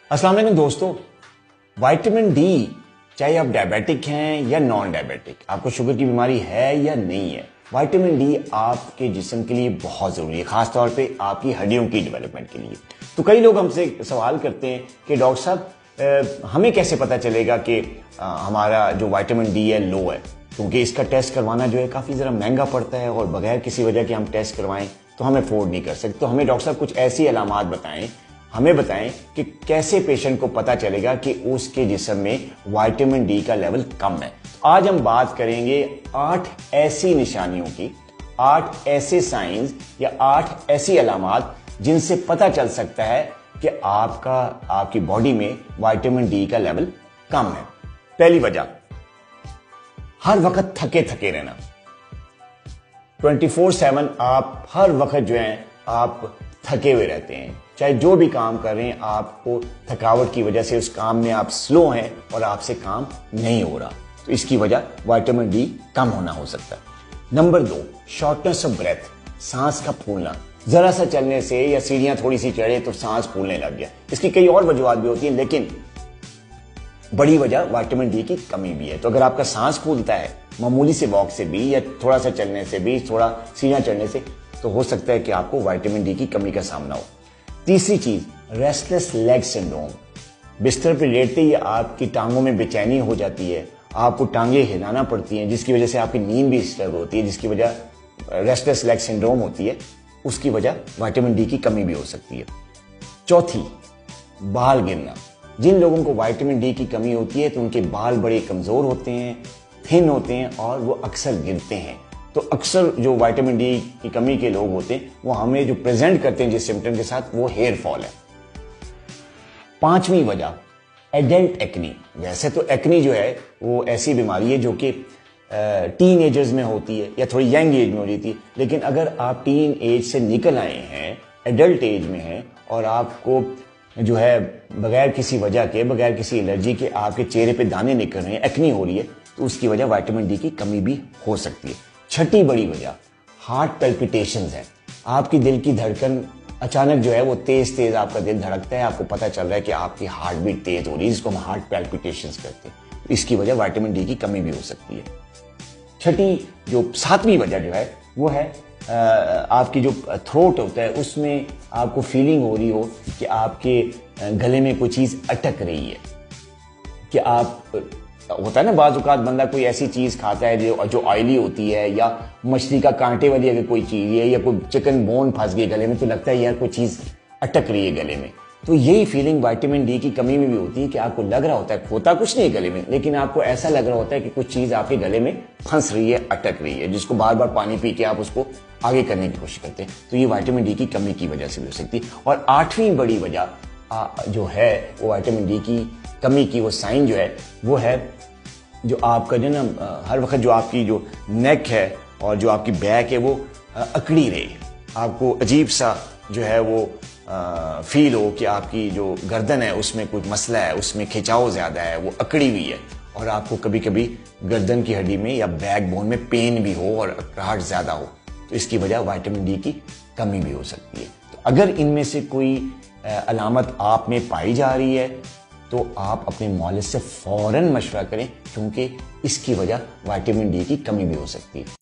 अस्सलाम वालेकुम दोस्तों, विटामिन डी चाहे आप डायबिटिक हैं या नॉन डायबिटिक, आपको शुगर की बीमारी है या नहीं है, विटामिन डी आपके जिस्म के लिए बहुत जरूरी है, खासतौर पे आपकी हड्डियों की डेवलपमेंट के लिए। तो कई लोग हमसे सवाल करते हैं कि डॉक्टर साहब हमें कैसे पता चलेगा कि हमारा जो विटामिन डी है लो है, क्योंकि इसका टेस्ट करवाना जो है काफी जरा महंगा पड़ता है और बगैर किसी वजह के हम टेस्ट करवाएं तो हम अफोर्ड नहीं कर सकते। तो हमें डॉक्टर साहब कुछ ऐसी अलामात बताएं, हमें बताएं कि कैसे पेशेंट को पता चलेगा कि उसके जिस्म में विटामिन डी का लेवल कम है। आज हम बात करेंगे 8 ऐसी निशानियों की, 8 ऐसे साइंस या 8 ऐसी अलामात जिनसे पता चल सकता है कि आपकी बॉडी में विटामिन डी का लेवल कम है। पहली वजह, हर वक्त थके थके रहना। 24/7 आप हर वक्त जो है आप थके हुए रहते हैं, चाहे जो भी काम कर रहे हैं आपको थकावट की वजह से उस काम में आप स्लो हैं और आपसे काम नहीं हो रहा, तो इसकी वजह विटामिन डी कम होना हो सकता है। नंबर 2, शॉर्टनेस ऑफ ब्रेथ, सांस का फूलना। जरा सा चलने से या सीढ़ियां थोड़ी सी चढ़े तो सांस फूलने लग गया। इसकी कई और वजूहत भी होती हैं, लेकिन बड़ी वजह विटामिन डी की कमी भी है। तो अगर आपका सांस फूलता है मामूली से वॉक से भी या थोड़ा सा चलने से भी, थोड़ा सीढ़ियां चढ़ने से, तो हो सकता है कि आपको विटामिन डी की कमी का सामना हो। तीसरी चीज, रेस्टलेस लेग सिंड्रोम। बिस्तर पर लेटते ही आपकी टांगों में बेचैनी हो जाती है, आपको टांगे हिलाना पड़ती हैं, जिसकी वजह से आपकी नींद भी डिस्टर्ब होती है, जिसकी वजह रेस्टलेस लेग सिंड्रोम होती है, उसकी वजह विटामिन डी की कमी भी हो सकती है। चौथी, बाल गिरना। जिन लोगों को विटामिन डी की कमी होती है तो उनके बाल बड़े कमजोर होते हैं, थिन होते हैं और वो अक्सर गिरते हैं। तो अक्सर जो विटामिन डी की कमी के लोग होते हैं वो हमें जो प्रेजेंट करते हैं जिस सिम्टम के साथ, वो हेयर फॉल है। पांचवी वजह, एडल्ट एक्नी। वैसे तो एक्नी जो है वो ऐसी बीमारी है जो कि टीन एजर्स में होती है या थोड़ी यंग एज में हो जाती है, लेकिन अगर आप टीन एज से निकल आए हैं, एडल्ट एज में हैं और आपको जो है बगैर किसी वजह के, बगैर किसी एलर्जी के आपके चेहरे पे दाने निकल रहे हैं, एक्नी हो रही है, तो उसकी वजह विटामिन डी की कमी भी हो सकती है। छठी बड़ी वजह, हार्ट पैल्पिटेशंस है। आपकी दिल की धड़कन अचानक जो है वो तेज तेज आपका दिल धड़कता है, आपको पता चल रहा है कि आपकी हार्ट बीट तेज हो रही है, जिसको हम हार्ट पैल्पिटेशंस कहते हैं। इसकी वजह विटामिन डी की कमी भी हो सकती है। सातवीं वजह जो है वो है आपकी जो थ्रोट होता है उसमें आपको फीलिंग हो रही हो कि आपके गले में कोई चीज अटक रही है, कि आप होता है ना बाज़ औक़ात बंदा कोई ऐसी चीज खाता है जो ऑयली होती है, या मछली का कांटे वाली अगर कोई चीज है, या कोई चिकन बोन फंस गई गले में, तो लगता है यार कोई चीज अटक रही है गले में। तो यही फीलिंग विटामिन डी की कमी में भी होती है कि आपको लग रहा होता है, होता कुछ नहीं है गले में, लेकिन आपको ऐसा लग रहा होता है कि कुछ चीज आपके गले में फंस रही है, अटक रही है, जिसको बार बार पानी पी के आप उसको आगे करने की कोशिश करते हैं। तो ये विटामिन डी की कमी की वजह से भी हो सकती है। और 8वीं बड़ी वजह जो है वो विटामिन डी की कमी की वो साइन जो है वो है जो आपका जो ना हर वक्त जो आपकी जो नेक है और जो आपकी बैक है वो अकड़ी रहे, आपको अजीब सा जो है वो फील हो कि आपकी जो गर्दन है उसमें कुछ मसला है, उसमें खिंचाव ज्यादा है, वो अकड़ी हुई है, और आपको कभी कभी गर्दन की हड्डी में या बैक बोन में पेन भी हो और अकड़ाहट ज्यादा हो, तो इसकी वजह विटामिन डी की कमी भी हो सकती है। तो अगर इनमें से कोई अलामत आप में पाई जा रही है तो आप अपने मौलिद से फौरन मशवरा करें, क्योंकि इसकी वजह विटामिन डी की कमी भी हो सकती है।